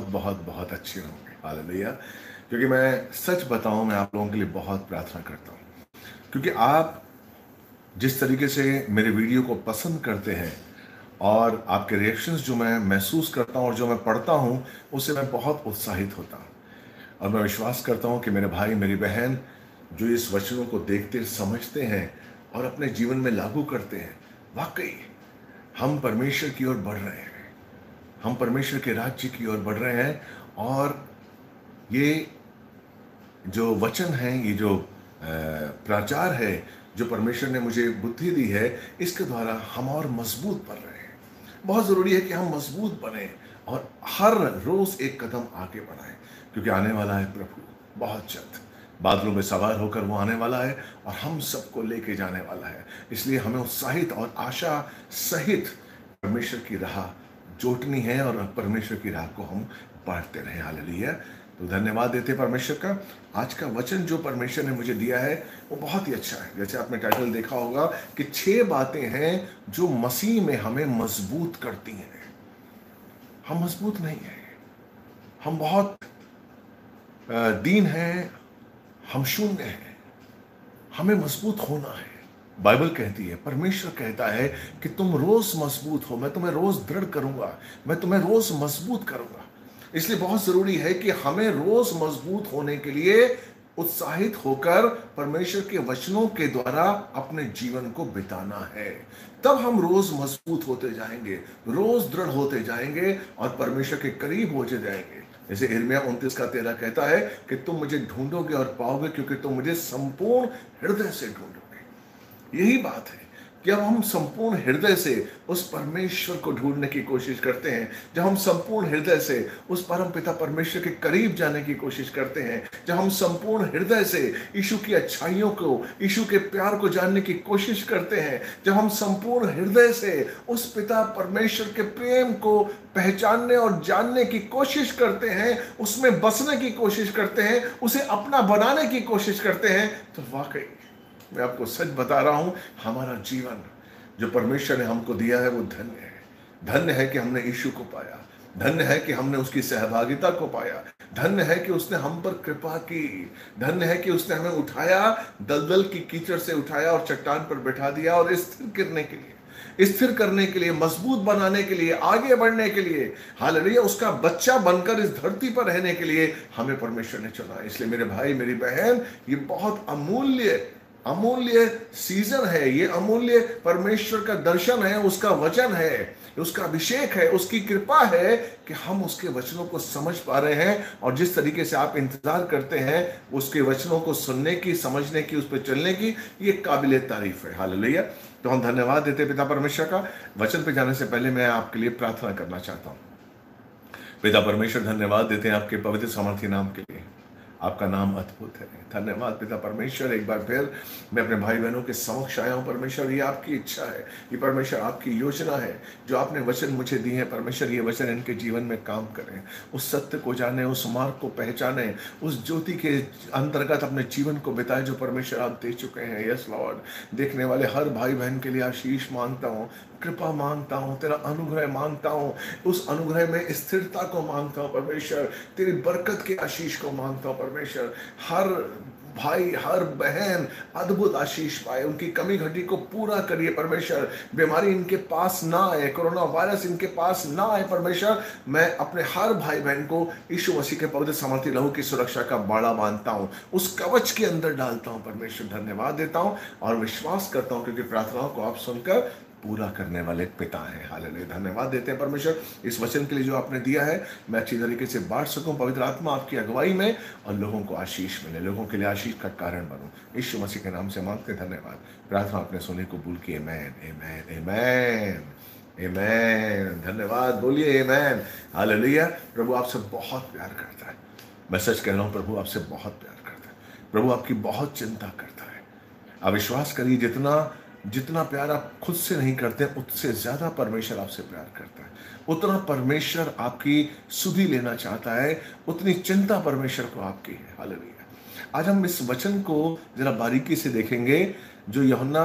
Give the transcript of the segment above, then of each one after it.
बहुत बहुत अच्छे होंगे। हालेलुया। क्योंकि मैं सच बताऊं, मैं आप लोगों के लिए बहुत प्रार्थना करता हूं, क्योंकि आप जिस तरीके से मेरे वीडियो को पसंद करते हैं और आपके रिएक्शंस जो मैं महसूस करता हूं और जो मैं पढ़ता हूं, उससे मैं बहुत उत्साहित होता हूं। और मैं विश्वास करता हूं कि मेरे भाई मेरी बहन जो इस वचनों को देखते समझते हैं और अपने जीवन में लागू करते हैं, वाकई हम परमेश्वर की ओर बढ़ रहे हैं, हम परमेश्वर के राज्य की ओर बढ़ रहे हैं। और ये जो वचन है, ये जो प्रचार है जो परमेश्वर ने मुझे बुद्धि दी है, इसके द्वारा हम और मजबूत बन रहे हैं। बहुत जरूरी है कि हम मजबूत बने और हर रोज एक कदम आगे बढ़ाएं, क्योंकि आने वाला है प्रभु बहुत जल्द। बादलों में सवार होकर वो आने वाला है और हम सबको लेके जाने वाला है। इसलिए हमें उत्साहित और आशा सहित परमेश्वर की राह जोटनी है और परमेश्वर की राह को हम बांटते रहे। हालेलुया। तो धन्यवाद देते परमेश्वर का। आज का वचन जो परमेश्वर ने मुझे दिया है वो बहुत ही अच्छा है। जैसे आपने टाइटल देखा होगा कि 6 बातें हैं जो मसीह में हमें मजबूत करती हैं। हम मजबूत नहीं हैं, हम बहुत दीन हैं, हम शून्य हैं, हमें मजबूत होना है। बाइबल कहती है, परमेश्वर कहता है कि तुम रोज मजबूत हो, मैं तुम्हें रोज दृढ़ करूंगा, मैं तुम्हें रोज मजबूत करूंगा। इसलिए बहुत जरूरी है कि हमें रोज मजबूत होने के लिए उत्साहित होकर परमेश्वर के वचनों के द्वारा अपने जीवन को बिताना है। तब हम रोज मजबूत होते जाएंगे, रोज दृढ़ होते जाएंगे और परमेश्वर के करीब होते जाएंगे। जैसे यिर्मयाह 29:13 कहता है कि तुम मुझे ढूंढोगे और पाओगे, क्योंकि तुम मुझे संपूर्ण हृदय से ढूंढोगे। यही बात है कि अब हम संपूर्ण हृदय से उस परमेश्वर को ढूंढने की कोशिश करते हैं, जब हम संपूर्ण हृदय से उस परम पिता परमेश्वर के करीब जाने की कोशिश करते हैं, जब हम संपूर्ण हृदय से यीशु की अच्छाइयों को, यीशु के प्यार को जानने की कोशिश करते हैं, जब हम संपूर्ण हृदय से उस पिता परमेश्वर के प्रेम को पहचानने और जानने की कोशिश करते हैं, उसमें बसने की कोशिश करते हैं, उसे अपना बनाने की कोशिश करते हैं, तो वाकई मैं आपको सच बता रहा हूं, हमारा जीवन जो परमेश्वर ने हमको दिया है वो धन्य है। धन्य है कि हमने यीशु को पाया, धन्य है कि हमने उसकी सहभागिता को पाया, धन्य है कि उसने हम पर कृपा की, धन्य है कि उसने हमें उठाया, दलदल की कीचड़ से उठाया और चट्टान पर बैठा दिया और स्थिर करने के लिए, मजबूत बनाने के लिए, आगे बढ़ने के लिए, हालेलुया, उसका बच्चा बनकर इस धरती पर रहने के लिए हमें परमेश्वर ने चुना। इसलिए मेरे भाई मेरी बहन, ये बहुत अमूल्य सीजन है, ये अमूल्य परमेश्वर का दर्शन है, उसका वचन है, उसका अभिषेक है, उसकी कृपा है कि हम उसके वचनों को समझ पा रहे हैं। और जिस तरीके से आप इंतजार करते हैं उसके वचनों को सुनने की, समझने की, उस पर चलने की, ये काबिल तारीफ है। हालेलुया। तो हम धन्यवाद देते पिता परमेश्वर का। वचन पे जाने से पहले मैं आपके लिए प्रार्थना करना चाहता हूं। पिता परमेश्वर, धन्यवाद देते हैं आपके पवित्र सामर्थी नाम के लिए। आपका नाम अद्भुत है। धन्यवाद पिता परमेश्वर, एक बार फिर मैं अपने भाई बहनों के समक्ष आया हूं परमेश्वर। ये आपकी इच्छा है, ये परमेश्वर आपकी योजना है, जो आपने वचन मुझे दिए हैं परमेश्वर, ये वचन इनके जीवन में काम करें, उस सत्य को जाने, उस मार्ग को पहचाने, उस ज्योति के अंतर्गत अपने जीवन को बिताए जो परमेश्वर आप दे चुके हैं। यस लॉर्ड, देखने वाले हर भाई बहन के लिए आशीष मांगता हूँ, कृपा मांगता हूं, तेरा अनुग्रह मांगता हूं, उस अनुग्रह में स्थिरता को मांगता हूं परमेश्वर, तेरी बरकत के आशीष को मांगता हूं परमेश्वर। हर भाई हर बहन अद्भुत आशीष पाए, उनकी कमी घटी को पूरा करिए परमेश्वर। बीमारी इनके पास ना आए, कोरोना वायरस इनके पास ना आए परमेश्वर। मैं अपने हर भाई बहन को यीशु मसीह के पवित्र सामर्थी लहू की सुरक्षा का बाड़ा बांधता हूं, उस कवच के अंदर डालता हूं परमेश्वर। धन्यवाद देता हूं और विश्वास करता हूं, क्योंकि प्रार्थनाओं को आप सुनकर पूरा करने वाले पिता है। हालेलुया। धन्यवाद देते हैं परमेश्वर इस वचन के लिए जो आपने दिया है, मैं अच्छी तरीके से बांट सकूं पवित्र आत्मा आपकी अगुवाई में, और लोगों को आशीष मिले, लोगों के लिए आशीष का कारण बनूं। यीशु मसीह के नाम से मांगते धन्यवाद। प्रार्थना अपने सोने को भूल के आमेन आमेन आमेन आमेन। धन्यवाद, बोलिए आमेन। हालेलुया। प्रभु आपसे बहुत प्यार करता है। मैं सच कह रहा हूं, प्रभु आपसे बहुत प्यार करता है। प्रभु आपकी बहुत चिंता करता है। आप विश्वास करिए, जितना प्यार आप खुद से नहीं करते, उससे ज्यादा परमेश्वर आपसे प्यार करता है। उतना परमेश्वर आपकी सुधि लेना चाहता है, उतनी चिंता परमेश्वर को आपकी है। हालेलुया। आज हम इस वचन को जरा बारीकी से देखेंगे, जो यूहन्ना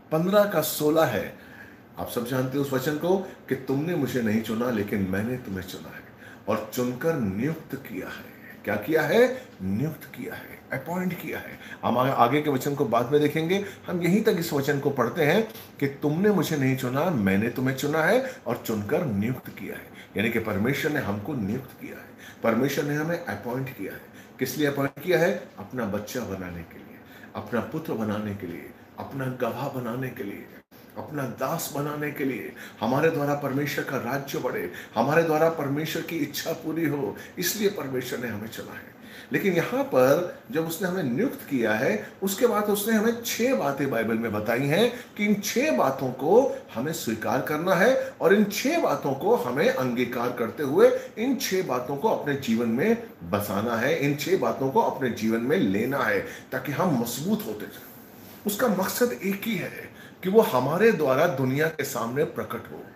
15:16 है। आप सब जानते हो उस वचन को कि तुमने मुझे नहीं चुना, लेकिन मैंने तुम्हें चुना है और चुनकर नियुक्त किया है। क्या किया है? नियुक्त किया है, अपॉइंट किया है। हम आगे के वचन को बाद में देखेंगे। हम यहीं तक इस वचन को पढ़ते हैं कि तुमने मुझे नहीं चुना, मैंने तुम्हें चुना है और चुनकर नियुक्त किया है। यानी कि परमेश्वर ने हमको नियुक्त किया है, परमेश्वर ने हमें अपॉइंट किया है। किस लिए अपॉइंट किया है? अपना बच्चा बनाने के लिए, अपना पुत्र बनाने के लिए, अपना गवाह बनाने के लिए, अपना दास बनाने के लिए। हमारे द्वारा परमेश्वर का राज्य बढ़े, हमारे द्वारा परमेश्वर की इच्छा पूरी हो, इसलिए परमेश्वर ने हमें चुना है। लेकिन यहां पर जब उसने हमें नियुक्त किया है, उसके बाद उसने हमें 6 बातें बाइबल में बताई हैं कि इन 6 बातों को हमें स्वीकार करना है और इन 6 बातों को हमें अंगीकार करते हुए इन 6 बातों को अपने जीवन में बसाना है, इन 6 बातों को अपने जीवन में लेना है, ताकि हम मजबूत होते जाए। उसका मकसद एक ही है कि वो हमारे द्वारा दुनिया के सामने प्रकट हो।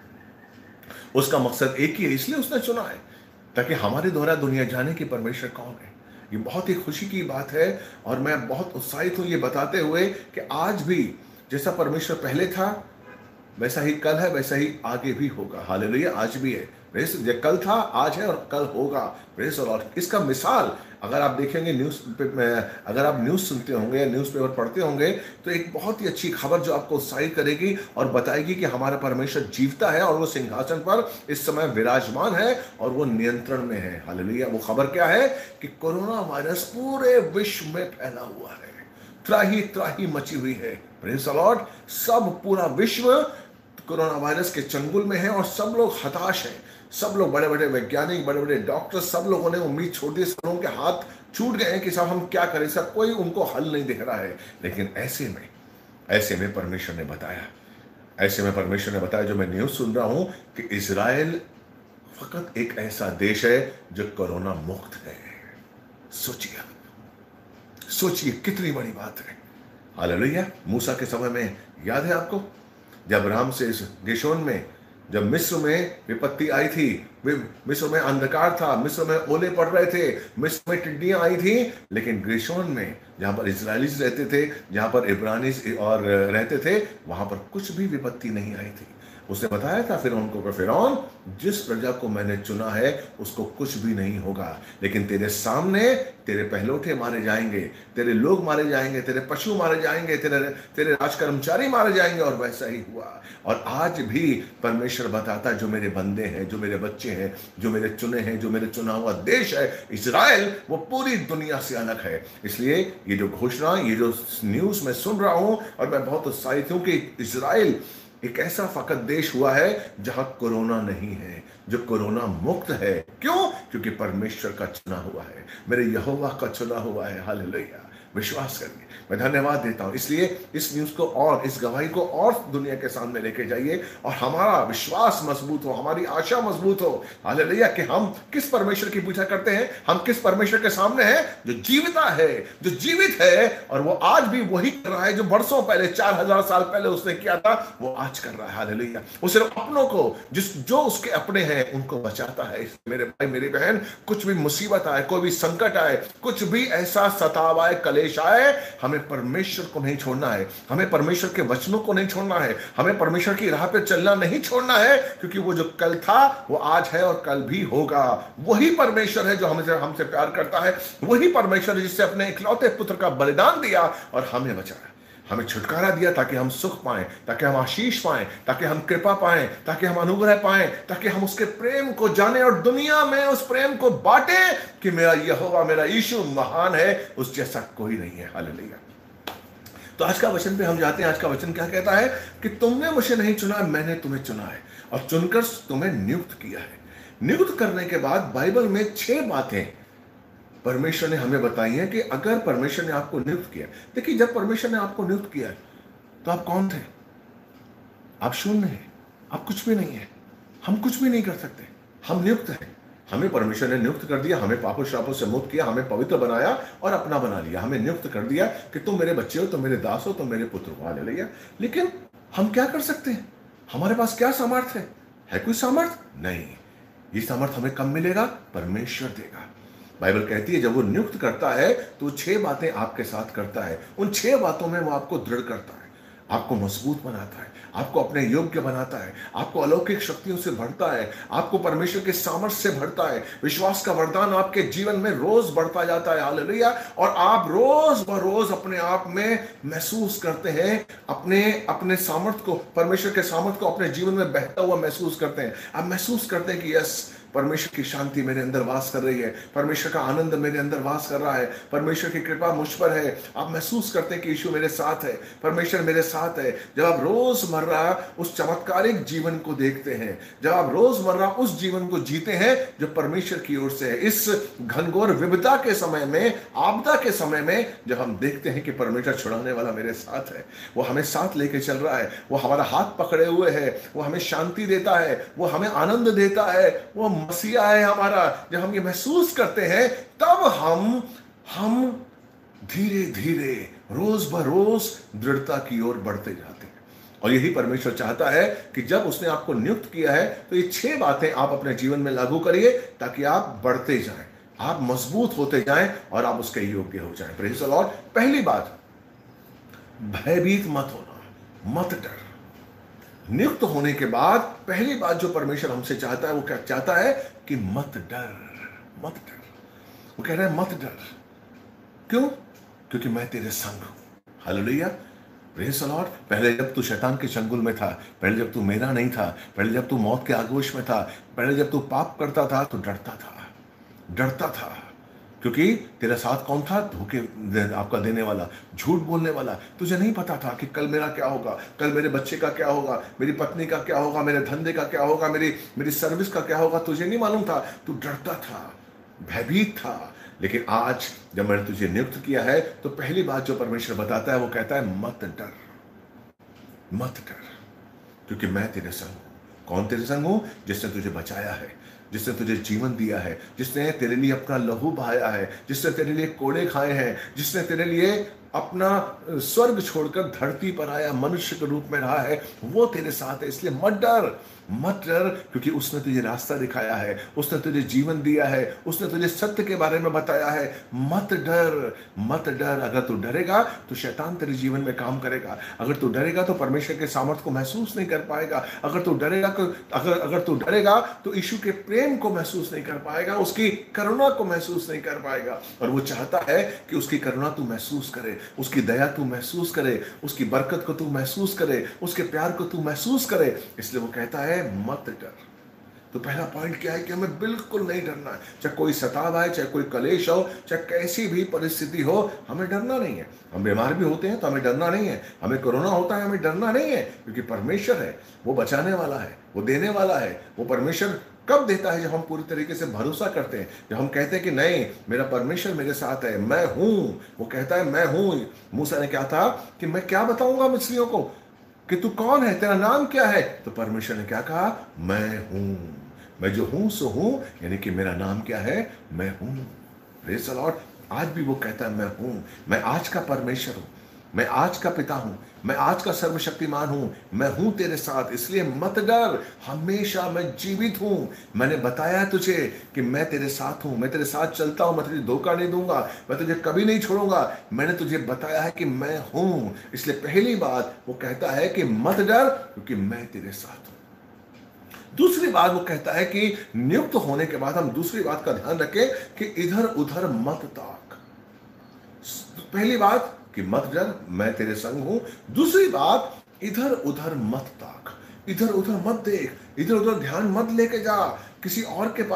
उसका मकसद एक ही है, इसलिए उसने चुना है, ताकि हमारे द्वारा दुनिया जाने की परमेश्वर कौन है। ये बहुत ही खुशी की बात है और मैं बहुत उत्साहित हूं ये बताते हुए कि आज भी जैसा परमेश्वर पहले था वैसा ही कल है, वैसा ही आगे भी होगा। हालेलुया। आज भी है, जो कल था आज है और कल होगा। Praise the Lord. इसका मिसाल अगर आप देखेंगे अगर आप न्यूज़ सुनते होंगे या न्यूज़पेपर पढ़ते होंगे तो एक बहुत ही अच्छी खबर जो आपको उत्साहित करेगी और बताएगी कि हमारा परमेश्वर जीवता है और वो सिंहासन पर इस समय विराजमान है और वो नियंत्रण में है। हालेलुया। वो खबर क्या है कि कोरोना वायरस पूरे विश्व में फैला हुआ है, त्राही त्राही मची हुई है। Praise the Lord. सब पूरा विश्व कोरोना वायरस के चंगुल में है और सब लोग हताश हैं। सब लोग, बड़े बड़े वैज्ञानिक, बड़े बड़े डॉक्टर, सब लोगों ने उम्मीद छोड़ दी। सब लोगों के हाथ छूट गए हैं कि साहब हम क्या करें, सब कोई उनको हल नहीं दिख रहा है। लेकिन ऐसे में परमेश्वर ने बताया, जो मैं न्यूज़ सुन रहा हूं कि इजराइल फकत एक ऐसा देश है जो कोरोना मुक्त है। सोचिए कितनी बड़ी बात है। हालेलुया। मूसा के समय में याद है आपको, जब राम से इस गिशोन में, जब मिस्र में विपत्ति आई थी, मिस्र में अंधकार था, मिस्र में ओले पड़ रहे थे, मिस्र में टिड्डियां आई थी, लेकिन गिशोन में जहां पर इजराइलीज रहते थे, जहां पर इब्रानीज और रहते थे, वहां पर कुछ भी विपत्ति नहीं आई थी। उसने बताया था फिरौन को कि फिरौन, जिस प्रजा को मैंने चुना है उसको कुछ भी नहीं होगा, लेकिन तेरे सामने तेरे पहलौठे मारे जाएंगे, तेरे लोग मारे जाएंगे, तेरे पशु मारे जाएंगे, तेरे राजकर्मचारी मारे जाएंगे। और वैसा ही हुआ। और आज भी परमेश्वर बताता, जो मेरे बंदे हैं, जो मेरे बच्चे हैं, जो मेरे चुने हैं, जो मेरे चुना हुआ देश है इजराइल, वो पूरी दुनिया से अलग है। इसलिए ये जो घोषणा, ये जो न्यूज मैं सुन रहा हूं और मैं बहुत उत्साहित हूं कि इजराइल एक ऐसा फकत देश हुआ है जहां कोरोना नहीं है, जो कोरोना मुक्त है। क्यों? क्योंकि परमेश्वर का चुना हुआ है, मेरे यहोवा का चुना हुआ है। हालेलुया। विश्वास करिए। मैं धन्यवाद देता हूं। इसलिए इस न्यूज को और इस गवाही को और दुनिया के सामने लेके जाइए और हमारा विश्वास मजबूत हो, हमारी आशा मजबूत हो। हालेलुया। कि हम किस परमेश्वर की पूजा करते हैं, हम किस परमेश्वर के सामने हैं जो जीविता है, जो जीवित है, और वो आज भी वही कर रहा है जो बरसों पहले, 4000 साल पहले उसने किया था, वो आज कर रहा है। हालेलुया। वो सिर्फ अपनों को, जो उसके अपने हैं उनको बचाता है। मेरे भाई, मेरी बहन, कुछ भी मुसीबत आए, कोई भी संकट आए, कुछ भी ऐसा सताव आए, कलेश आए, हमें परमेश्वर को नहीं छोड़ना है, हमें परमेश्वर के वचनों को नहीं छोड़ना है, हमें परमेश्वर की राह पे चलना नहीं छोड़ना है। क्योंकि वो जो कल था वो आज है और कल भी होगा। वही परमेश्वर है जो हमसे प्यार करता है, वही परमेश्वर है जिससे अपने इकलौते पुत्र का बलिदान दिया और हमें बचाया, हमें छुटकारा दिया, ताकि हम सुख पाएं, ताकि हम आशीष पाएं, ताकि हम कृपा पाएं, ताकि हम अनुग्रह पाएं, ताकि हम उसके प्रेम को जानें और दुनिया में उस प्रेम को बांटें कि मेरा यहोवा, मेरा यीशु महान है, उस जैसा कोई नहीं है। हालेलुया। तो आज का वचन पे हम जाते हैं। आज का वचन क्या कहता है कि तुमने मुझे नहीं चुना, मैंने तुम्हें चुना है और चुनकर तुम्हें नियुक्त किया है। नियुक्त करने के बाद बाइबल में 6 बातें परमेश्वर ने हमें बताई है कि अगर परमेश्वर ने आपको नियुक्त किया। देखिए, जब परमेश्वर ने आपको नियुक्त किया तो आप कौन थे? आप शून्य हैं, आप कुछ भी नहीं है, हम कुछ भी नहीं कर सकते, हम नियुक्त हैं। हमें परमेश्वर ने नियुक्त कर दिया, हमें पापों श्रापों से मुक्त किया, हमें पवित्र बनाया और अपना बना लिया। हमें नियुक्त कर दिया कि तुम मेरे बच्चे हो, तुम मेरे दास हो, तुम मेरे पुत्र हो। हालेलुया। लेकिन हम क्या कर सकते हैं? हमारे पास क्या सामर्थ्य है कोई सामर्थ्य? नहीं। ये सामर्थ्य हमें कब मिलेगा? परमेश्वर देगा। बाइबल कहती है जब वो नियुक्त करता है तो 6 बातें आपके साथ करता है। उन 6 बातों में वो आपको दृढ़ करता है, आपको मजबूत बनाता है, आपको अपने योग्य बनाता है, आपको अलौकिक शक्तियों से भरता है, आपको परमेश्वर के सामर्थ्य से भरता है। विश्वास का वरदान आपके जीवन में रोज बढ़ता जाता है, हालेलुया। और आप रोज ब रोज अपने आप में महसूस करते हैं, अपने अपने सामर्थ्य को, परमेश्वर के सामर्थ्य को अपने जीवन में बहता हुआ महसूस करते हैं। आप महसूस करते हैं कि यस, परमेश्वर की शांति मेरे अंदर वास कर रही है, परमेश्वर का आनंद मेरे अंदर वास कर रहा है, परमेश्वर की कृपा मुझ पर है। आप महसूस करते हैं कि यीशु मेरे साथ है, परमेश्वर मेरे साथ है। जब आप रोजमर्रा उस चमत्कारिक जीवन को देखते हैं, जब आप रोजमर्रा उस जीवन को जीते हैं जो परमेश्वर की ओर से है, इस घनघोर विपदा के समय में, आपदा के समय में, जब हम देखते हैं कि परमेश्वर छुड़ाने वाला मेरे साथ है, वो हमें साथ लेके चल रहा है, वो हमारा हाथ पकड़े हुए है, वो हमें शांति देता है, वो हमें आनंद देता है, वो मसीहा है हमारा। जब हम ये महसूस करते हैं तब हम धीरे धीरे रोज बरोज दृढ़ता की ओर बढ़ते जाते हैं। और यही परमेश्वर चाहता है कि जब उसने आपको नियुक्त किया है तो ये 6 बातें आप अपने जीवन में लागू करिए ताकि आप बढ़ते जाएं, आप मजबूत होते जाएं और आप उसके योग्य हो जाएं। Praise the Lord. पहली बात, भयभीत मत होना, मत डर। नियुक्त होने के बाद पहली बात जो परमेश्वर हमसे चाहता है वो क्या चाहता है कि मत डर, मत डर। वो कह रहा है मत डर। क्यों? क्योंकि मैं तेरे संग हूं। Hallelujah, praise the Lord. पहले जब तू शैतान के चंगुल में था, पहले जब तू मेरा नहीं था, पहले जब तू मौत के आगोश में था, पहले जब तू पाप करता था तो डरता था। क्योंकि तेरा साथ कौन था? धोखे आपका देने वाला, झूठ बोलने वाला। तुझे नहीं पता था कि कल मेरा क्या होगा, कल मेरे बच्चे का क्या होगा, मेरी पत्नी का क्या होगा, मेरे धंधे का क्या होगा, मेरी सर्विस का क्या होगा। तुझे नहीं मालूम था, तू डरता था, भयभीत था। लेकिन आज जब मैंने तुझे नियुक्त किया है तो पहली बात जो परमेश्वर बताता है वो कहता है मत डर, मत डर, क्योंकि मैं तेरे संग हूं। कौन तेरे संग हूं? जिसने तुझे बचाया है, जिसने तुझे जीवन दिया है, जिसने तेरे लिए अपना लहू बहाया है, जिसने तेरे लिए कोड़े खाए हैं, जिसने तेरे लिए अपना स्वर्ग छोड़कर धरती पर आया, मनुष्य के रूप में रहा है, वो तेरे साथ है। इसलिए मत डर, मत डर, क्योंकि उसने तुझे रास्ता दिखाया है, उसने तुझे जीवन दिया है, उसने तुझे सत्य के बारे में बताया है। मत डर, मत डर। अगर तू डरेगा तो शैतान तेरे जीवन में काम करेगा। अगर तू डरेगा तो परमेश्वर के सामर्थ्य को महसूस नहीं कर पाएगा। अगर तू डरेगा अगर तू डरेगा तो यीशु के प्रेम को महसूस नहीं कर पाएगा, उसकी करुणा को महसूस नहीं कर पाएगा। और वो चाहता है कि उसकी करुणा तू महसूस करे, उसकी दया तू महसूस करे, उसकी बरकत को तू महसूस करे, उसके प्यार को तू महसूस करे। इसलिए वो कहता है मत डर। तो पहला पॉइंट क्या है कि हमें बिल्कुल नहीं डरना है। चाहे कोई सताव आए, चाहे कोई कलेश हो, चाहे कैसी भी परिस्थिति हो, हमें डरना नहीं है। हम बीमार भी होते हैं तो हमें डरना नहीं है, हमें कोरोना होता है हमें डरना नहीं है, क्योंकि परमेश्वर है, वो बचाने वाला है, वो देने वाला है। वो परमेश्वर कब देता है? जब हम पूरी तरीके से भरोसा करते हैं, जब हम कहते हैं कि नहीं, मेरा परमेश्वर मेरे साथ है, मैं हूं। वो कहता है मैं हूं। मूसा ने क्या था कि मैं क्या बताऊंगा मिस्रियों को कि तू कौन है, तेरा नाम क्या है? तो परमेश्वर ने क्या कहा? मैं हूं, मैं जो हूं सो हूं, यानी कि मेरा नाम क्या है? मैं हूं। Praise the Lord. आज भी वो कहता है मैं हूं, मैं आज का परमेश्वर हूं, मैं आज का पिता हूं, मैं आज का सर्वशक्तिमान हूं, मैं हूं तेरे साथ। इसलिए मत डर, हमेशा मैं जीवित हूं। मैंने बताया तुझे कि मैं तेरे साथ हूं, मैं तेरे साथ चलता हूं, मैं तुझे धोखा नहीं दूंगा, मैं तुझे कभी नहीं छोड़ूंगा। मैंने तुझे बताया है कि मैं हूं। इसलिए पहली बात वो कहता है कि मत डर, क्योंकि मैं तेरे साथ हूं। दूसरी बात वो कहता है कि नियुक्त होने के बाद हम दूसरी बात का ध्यान रखें कि इधर उधर मत ताक। पहली बात कि मत डर, मैं तेरे संग हूं। दूसरी बात, इधर उधर मत ताक, इधर उधर मत देख, इधर उधर ध्यान मत लेके जा। किसी और के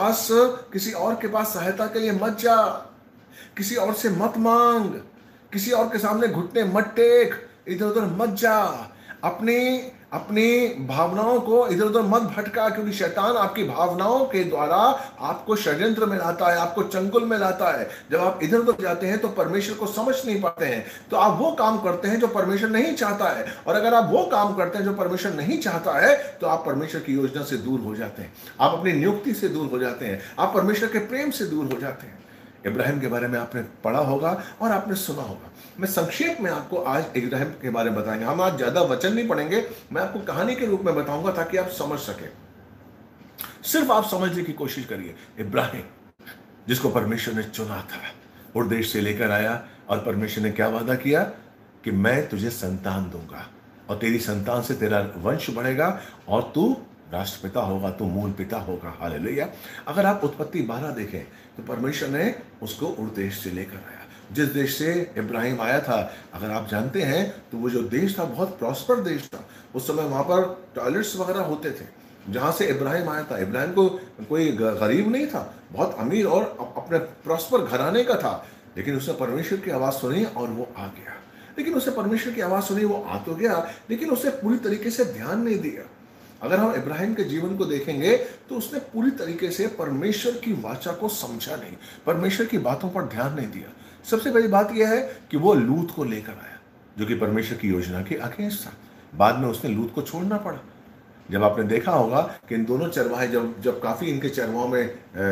पास सहायता के लिए मत जा, किसी और से मत मांग, किसी और के सामने घुटने मत टेक, इधर उधर मत जा। अपनी अपनी भावनाओं को इधर उधर मत भटका, क्योंकि शैतान आपकी भावनाओं के द्वारा आपको षड्यंत्र में लाता है, आपको चंगुल में लाता है। जब आप इधर उधर जाते हैं तो परमेश्वर को समझ नहीं पाते हैं, तो आप वो काम करते हैं जो परमेश्वर नहीं चाहता है। और अगर आप वो काम करते हैं जो परमेश्वर नहीं चाहता है तो आप परमेश्वर की योजना से दूर हो जाते हैं, आप अपनी नियुक्ति से दूर हो जाते हैं, आप परमेश्वर के प्रेम से दूर हो जाते हैं। इब्राहिम के बारे में आपने पढ़ा होगा और आपने सुना होगा। मैं संक्षेप में आपको आज इब्राहिम के बारे में बताएंगे। हम आज ज्यादा वचन नहीं पढ़ेंगे, मैं आपको कहानी के रूप में बताऊंगा ताकि आप समझ सके। सिर्फ आप समझने की कोशिश करिए। इब्राहिम, जिसको परमेश्वर ने चुना था और देश से लेकर आया, और परमेश्वर ने क्या वादा किया कि मैं तुझे संतान दूंगा, और तेरी संतान से तेरा वंश बढ़ेगा और तू राष्ट्रपिता होगा, तू मूल पिता होगा। हालेलुया। अगर आप उत्पत्ति 12 देखें तो परमेश्वर ने उसको उस देश से लेकर आया जिस देश से इब्राहिम आया था। अगर आप जानते हैं तो वो जो देश था बहुत प्रॉस्पर देश था। उस समय वहां पर टॉयलेट्स वगैरह होते थे जहां से इब्राहिम आया था। इब्राहिम को कोई गरीब नहीं था, बहुत अमीर और अपने प्रॉस्पर घराने का था, लेकिन उसने परमेश्वर की आवाज सुनी और वो आ गया। लेकिन उसने परमेश्वर की आवाज सुनी, वो आ तो गया, लेकिन उसने पूरी तरीके से ध्यान नहीं दिया। अगर हम इब्राहिम के जीवन को देखेंगे तो उसने पूरी तरीके से परमेश्वर की वाचा को समझा नहीं, परमेश्वर की बातों पर ध्यान नहीं दिया। सबसे बड़ी बात यह है कि वो लूत को लेकर आया जो कि परमेश्वर की योजना के अगेंस्ट था। बाद में उसने लूत को छोड़ना पड़ा। जब आपने देखा होगा कि इन दोनों चरवाहे जब जब काफी इनके चरवाहों में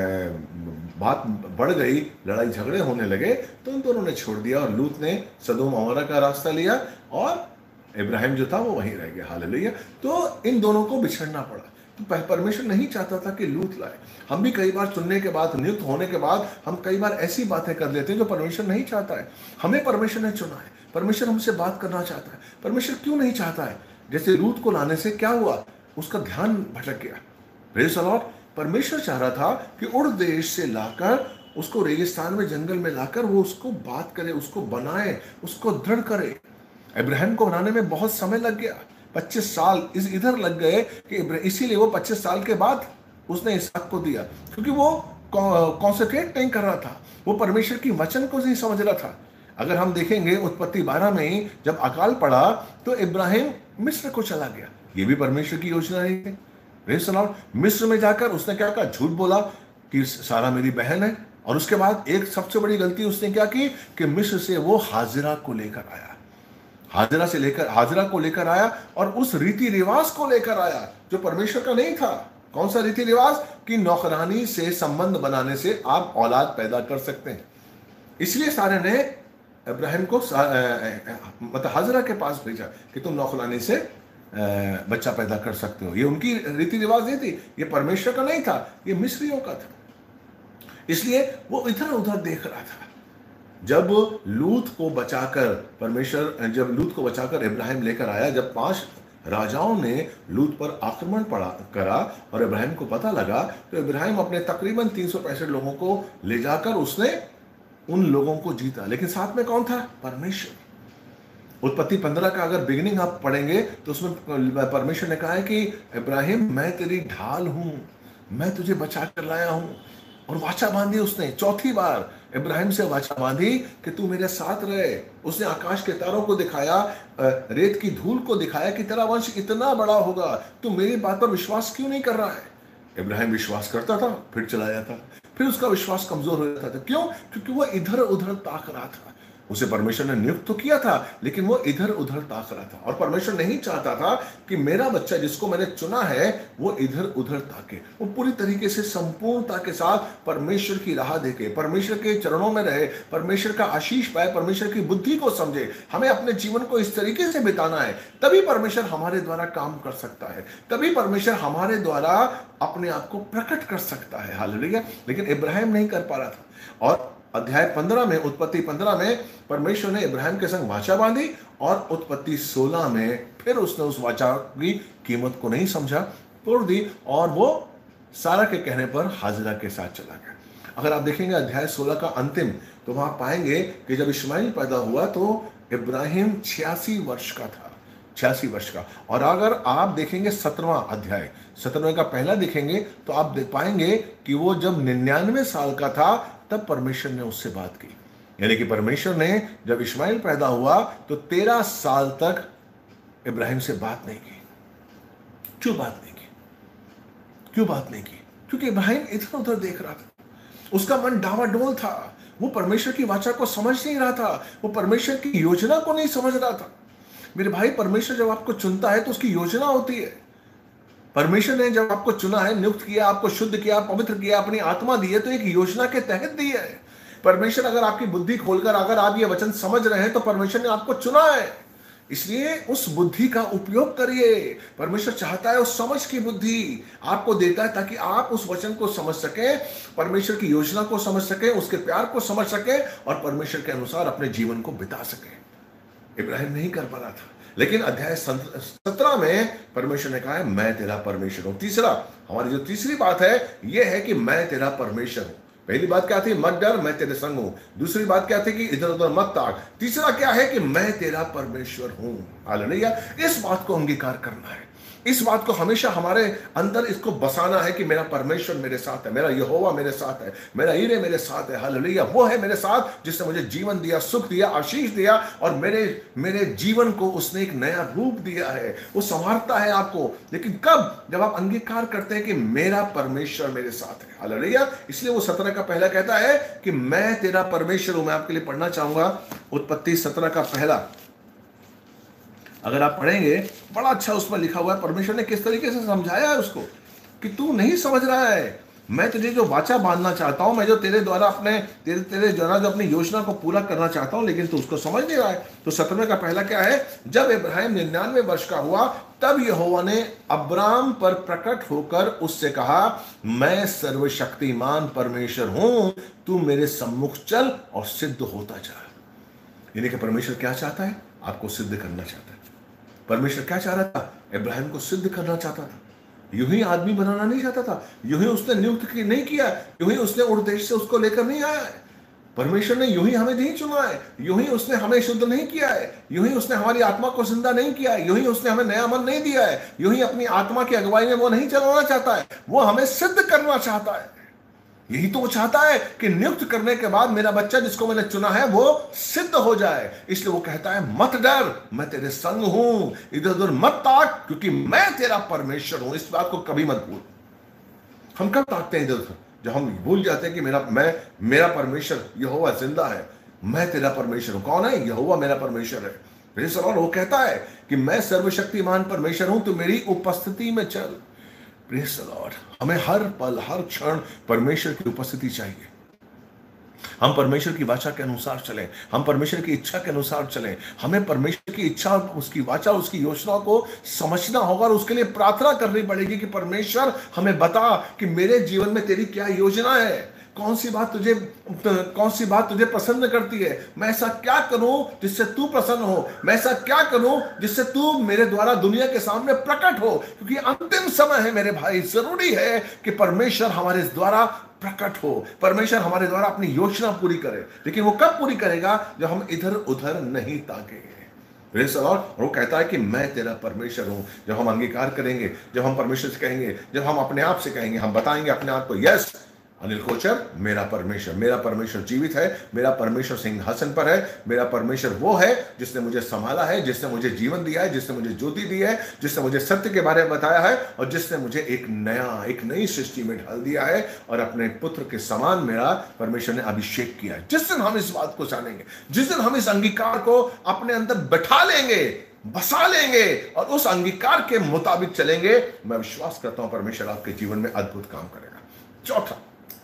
बात बढ़ गई, लड़ाई झगड़े होने लगे, तो इन दोनों ने छोड़ दिया और लूत ने सदोम अमोरा का रास्ता लिया और इब्राहिम जो था वो वहीं रह गया। हालेलुया। तो इन दोनों को बिछड़ना पड़ा। तो परमेश्वर नहीं चाहता था कि लूत लाए। हम भी कई बार चुनने के बाद, नियुक्त होने के बाद, हम कई बार ऐसी बातें कर लेते हैं जो परमेश्वर नहीं चाहता है। हमें परमेश्वर ने चुना है, परमेश्वर हमसे बात करना चाहता है। परमेश्वर क्यों नहीं चाहता है? जैसे लूत को लाने से क्या हुआ, उसका ध्यान भटक गया। Praise the Lord. परमेश्वर चाह रहा था कि उड़ देश से लाकर उसको रेगिस्तान में, जंगल में लाकर वो उसको बात करे, उसको बनाए, उसको दृढ़ करे। इब्राहिम को बनाने में बहुत समय लग गया, 25 साल इधर लग गए कि इसीलिए वो 25 साल के बाद उसने इसहाक को दिया, क्योंकि वो कॉन्सेंट्रेट नहीं कर रहा था, वो परमेश्वर की वचन को नहीं समझ रहा था। अगर हम देखेंगे उत्पत्ति 12 में ही जब अकाल पड़ा तो इब्राहिम मिस्र को चला गया। ये भी परमेश्वर की योजना नहीं है। Praise the Lord. मिस्र में जाकर उसने क्या कहा, झूठ बोला कि सारा मेरी बहन है। और उसके बाद एक सबसे बड़ी गलती उसने क्या की कि मिस्र से वो हाजिरा को लेकर आया। हाजिरा को लेकर आया और उस रीति रिवाज को लेकर आया जो परमेश्वर का नहीं था। कौन सा रीति रिवाज? कि नौकरानी से संबंध बनाने से आप औलाद पैदा कर सकते हैं। इसलिए सारे ने इब्राहिम को मतलब हाजिरा के पास भेजा कि तुम नौकरानी से बच्चा पैदा कर सकते हो। ये उनकी रीति रिवाज नहीं थी, ये परमेश्वर का नहीं था, ये मिस्रियों का था। इसलिए वो इधर उधर देख रहा था। जब लूत को बचाकर इब्राहिम लेकर आया, जब 5 राजाओं ने लूत पर आक्रमण करा और इब्राहिम को पता लगा, तो इब्राहिम अपने तकरीबन 365 लोगों को ले जाकर उसने उन लोगों को जीता। लेकिन साथ में कौन था? परमेश्वर। उत्पत्ति 15 का अगर बिगिनिंग आप पढ़ेंगे तो उसमें परमेश्वर ने कहा है कि इब्राहिम, मैं तेरी ढाल हूं, मैं तुझे बचा कर लाया हूं। और वाचा बांधी उसने, चौथी बार इब्राहिम से वाचा बांधी कि तू मेरे साथ रहे। उसने आकाश के तारों को दिखाया, रेत की धूल को दिखाया कि तेरा वंश इतना बड़ा होगा, तू मेरी बात पर विश्वास क्यों नहीं कर रहा है? इब्राहिम विश्वास करता था, फिर चला जाता, फिर उसका विश्वास कमजोर हो जाता था। क्यों? क्योंकि वो इधर उधर ताक रहा था। उसे परमेश्वर ने नियुक्त तो किया था, लेकिन वो इधर उधर ताक रहा था। और परमेश्वर नहीं चाहता था कि मेरा बच्चा जिसको मैंने चुना है वो इधर उधर ताके। वो पूरी तरीके से संपूर्णता के साथ परमेश्वर की राह देखे, परमेश्वर के चरणों में रहे, परमेश्वर का आशीष पाए, परमेश्वर की बुद्धि को समझे। हमें अपने जीवन को इस तरीके से बिताना है, तभी परमेश्वर हमारे द्वारा काम कर सकता है, तभी परमेश्वर हमारे द्वारा अपने आप को प्रकट कर सकता है। हालेलुया। लेकिन इब्राहिम नहीं कर पा रहा था। और अध्याय 15 में, उत्पत्ति 15 में परमेश्वर ने इब्राहिम के संग वाचा बांधी और उत्पत्ति 16 में फिर उसने उस वाचा की कीमत को नहीं समझा, तोड़ दी और वो सारा के कहने पर हाजिरा के साथ चला गया। अगर आप देखेंगे अध्याय 16 का अंतिम, तो वहां पाएंगे कि जब इस्माइल पैदा हुआ तो इब्राहिम 86 वर्ष का था, 86 वर्ष का। और अगर आप देखेंगे 17वां अध्याय, 17वें का पहला देखेंगे तो आप देख पाएंगे कि वो जब 99 साल का था तब परमेश्वर ने उससे बात की। यानी कि परमेश्वर ने जब इस्माइल पैदा हुआ तो 13 साल तक इब्राहिम से बात नहीं की। क्यों बात नहीं की? क्यों बात नहीं की? क्योंकि इब्राहिम इधर उधर देख रहा था, उसका मन डावाडोल था, वो परमेश्वर की वाचा को समझ नहीं रहा था, वो परमेश्वर की योजना को नहीं समझ रहा था। मेरे भाई, परमेश्वर जब आपको चुनता है तो उसकी योजना होती है। परमेश्वर ने जब आपको चुना है, नियुक्त किया, आपको शुद्ध किया, पवित्र किया, अपनी आत्मा दी है, तो एक योजना के तहत दी है। परमेश्वर अगर आपकी बुद्धि खोलकर अगर आप ये वचन समझ रहे हैं तो परमेश्वर ने आपको चुना है, इसलिए उस बुद्धि का उपयोग करिए। परमेश्वर चाहता है उस समझ की बुद्धि आपको देता है ताकि आप उस वचन को समझ सके, परमेश्वर की योजना को समझ सके, उसके प्यार को समझ सके और परमेश्वर के अनुसार अपने जीवन को बिता सके। इब्राहिम नहीं कर पा रहा था। लेकिन अध्याय 17 में परमेश्वर ने कहा है मैं तेरा परमेश्वर हूं। तीसरा, हमारी जो तीसरी बात है यह है कि मैं तेरा परमेश्वर हूं। पहली बात क्या थी? मत डर, मैं तेरे संग हूं। दूसरी बात क्या थी? कि इधर उधर मत ताक। तीसरा क्या है? कि मैं तेरा परमेश्वर हूं। हालेलुया। इस बात को अंगीकार करना है, इस बात को हमेशा हमारे अंदर इसको बसाना है कि मेरा परमेश्वर मेरे साथ है, मेरा यहोवा मेरे साथ है, मेरा ईरे मेरे साथ है। हालेलुया। वो है मेरे साथ जिसने मुझे जीवन दिया, सुख दिया, आशीष दिया, और मेरे जीवन को उसने एक नया रूप दिया है। वो संवारता है आपको, लेकिन कब? जब आप अंगीकार करते हैं कि मेरा परमेश्वर मेरे साथ है। हालेलुया। इसलिए वो 17 का पहला कहता है कि मैं तेरा परमेश्वर हूं। मैं आपके लिए पढ़ना चाहूंगा उत्पत्ति 17 का पहला। अगर आप पढ़ेंगे, बड़ा अच्छा उसमें लिखा हुआ है परमेश्वर ने किस तरीके से समझाया है उसको, कि तू नहीं समझ रहा है, मैं तुझे जो वाचा बांधना चाहता हूं, मैं जो तेरे द्वारा तेरे द्वारा जो अपनी योजना को पूरा करना चाहता हूं, लेकिन तू उसको समझ नहीं रहा है। तो 17 का पहला क्या है? जब इब्राहिम 99 वर्ष का हुआ, तब यहोवा ने अब्राम पर प्रकट होकर उससे कहा, मैं सर्वशक्तिमान परमेश्वर हूं, तू मेरे सम्मुख चल और सिद्ध होता जा। यानी कि परमेश्वर क्या चाहता है? आपको सिद्ध करना चाहता है। परमेश्वर क्या चाह रहा था? इब्राहिम को सिद्ध करना चाहता था। यूं ही आदमी बनाना नहीं चाहता था, यूं ही उसने नियुक्त नहीं किया, यूं ही उसने उस देश से उसको लेकर नहीं आया है। परमेश्वर ने यूं ही हमें नहीं चुना है, यूं ही उसने हमें शुद्ध नहीं किया है, यूं ही उसने हमारी आत्मा को जिंदा नहीं किया है, यूं ही उसने हमें नया मन नहीं दिया है, यूं ही अपनी आत्मा की अगुवाई में वो नहीं चलाना चाहता है, वो हमें सिद्ध करना चाहता है। यही तो वो चाहता है कि नियुक्त करने के बाद मेरा बच्चा जिसको मैंने चुना है वो सिद्ध हो जाए। इसलिए वो कहता है मत डर, मैं तेरे संग हूं, इधर उधर मत ताक, क्योंकि मैं तेरा परमेश्वर हूं। इस बात को कभी मत भूल। हम कब ताकते हैं इधर उधर? जब हम भूल जाते हैं कि मेरा परमेश्वर यहोवा जिंदा है, मैं तेरा परमेश्वर हूं। कौन है? यहोवा मेरा परमेश्वर है। मेरे सवाल वो कहता है कि मैं सर्वशक्तिमान परमेश्वर हूं, तो मेरी उपस्थिति में चल। Praise the Lord. हमें हर पल हर क्षण परमेश्वर की उपस्थिति चाहिए। हम परमेश्वर की वाचा के अनुसार चलें, हम परमेश्वर की इच्छा के अनुसार चलें। हमें परमेश्वर की इच्छा, उसकी वाचा, उसकी योजना को समझना होगा और उसके लिए प्रार्थना करनी पड़ेगी कि परमेश्वर हमें बता कि मेरे जीवन में तेरी क्या योजना है, कौन सी बात तुझे प्रसन्न करती है, मैं ऐसा क्या करूं जिससे तू प्रसन्न हो, मैं ऐसा क्या करूं जिससे तू मेरे द्वारा दुनिया के सामने प्रकट हो। क्योंकि अंतिम समय है मेरे भाई, जरूरी है कि परमेश्वर हमारे द्वारा प्रकट हो, परमेश्वर हमारे द्वारा अपनी योजना पूरी करे। लेकिन वो कब पूरी करेगा? जब हम इधर उधर नहीं ताकेंगे। और वो कहता है कि मैं तेरा परमेश्वर हूं। जब हम अंगीकार करेंगे, जब हम परमेश्वर से कहेंगे, जब हम अपने आप से कहेंगे, हम बताएंगे अपने आप को, यस अनिल कोचर, मेरा परमेश्वर जीवित है, मेरा परमेश्वर सिंहासन पर है, मेरा परमेश्वर वो है जिसने मुझे संभाला है, जिसने मुझे जीवन दिया है, जिसने मुझे ज्योति दी है, जिसने मुझे सत्य के बारे में बताया है, और जिसने मुझे एक नई सृष्टि में ढाल दिया है, और अपने पुत्र के समान मेरा परमेश्वर ने अभिषेक किया है। जिस दिन हम इस बात को जानेंगे, जिस दिन हम इस अंगीकार को अपने अंदर बैठा लेंगे, बसा लेंगे, और उस अंगीकार के मुताबिक चलेंगे, मैं विश्वास करता हूं परमेश्वर आपके जीवन में अद्भुत काम करेगा।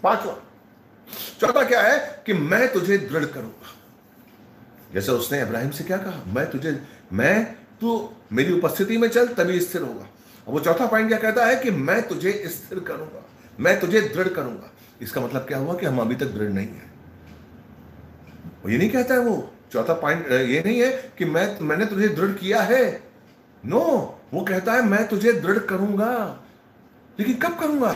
चौथा क्या है? कि मैं तुझे दृढ़ करूंगा। जैसे उसने इब्राहिम से क्या कहा? तू मेरी उपस्थिति में चल, तभी स्थिर होगा। और वो चौथा पॉइंट क्या कहता है? कि मैं तुझे स्थिर करूंगा, मैं तुझे दृढ़ करूंगा। इसका मतलब क्या हुआ? कि हम अभी तक दृढ़ नहीं है। वो ये नहीं कहता है, वो चौथा पॉइंट ये नहीं है कि मैंने तुझे दृढ़ किया है। नो, वो कहता है मैं तुझे दृढ़ करूंगा। लेकिन कब करूंगा?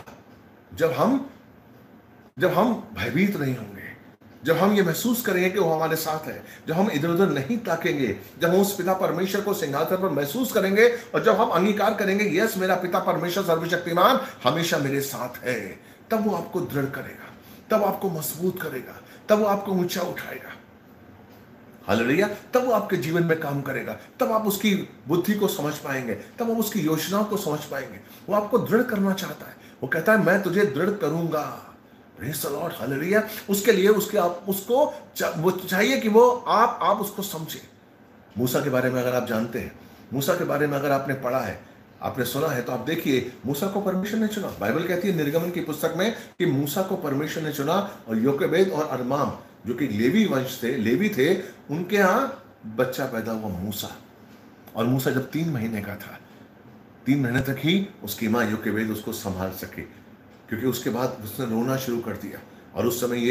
जब हम भयभीत नहीं होंगे, जब हम ये महसूस करेंगे कि वो हमारे साथ है, जब हम इधर उधर नहीं ताकेंगे, जब हम उस पिता परमेश्वर को सिंहासन पर महसूस करेंगे, और जब हम अंगीकार करेंगे यस मेरा पिता परमेश्वर सर्वशक्तिमान हमेशा मेरे साथ है, तब वो आपको दृढ़ करेगा, तब आपको मजबूत करेगा, तब वो आपको ऊंचा उठाएगा। हालेलुया। तब वो आपके जीवन में काम करेगा, तब आप उसकी बुद्धि को समझ पाएंगे, तब आप उसकी योजनाओं को समझ पाएंगे। वो आपको दृढ़ करना चाहता है। वो कहता है मैं तुझे दृढ़ करूंगा। Praise the Lord. हालेलुया। उसके लिए उसको वो चाहिए कि वो आप उसको समझे। मूसा के बारे में अगर आप जानते हैं, मूसा के बारे में अगर आपने पढ़ा है, आपने सुना है, तो आप देखिए मूसा को परमेश्वर ने चुना। बाइबल कहती है निर्गमन की पुस्तक में कि मूसा को परमेश्वर ने चुना, और योकेबेद और अरमाम जो कि लेवी वंश थे, लेवी थे, उनके यहाँ बच्चा पैदा हुआ मूसा। और मूसा जब 3 महीने का था, 3 महीने तक ही उसकी माँ योकेबेद उसको संभाल सके, क्योंकि उसके बाद उसने रोना शुरू कर दिया। और उस समय ये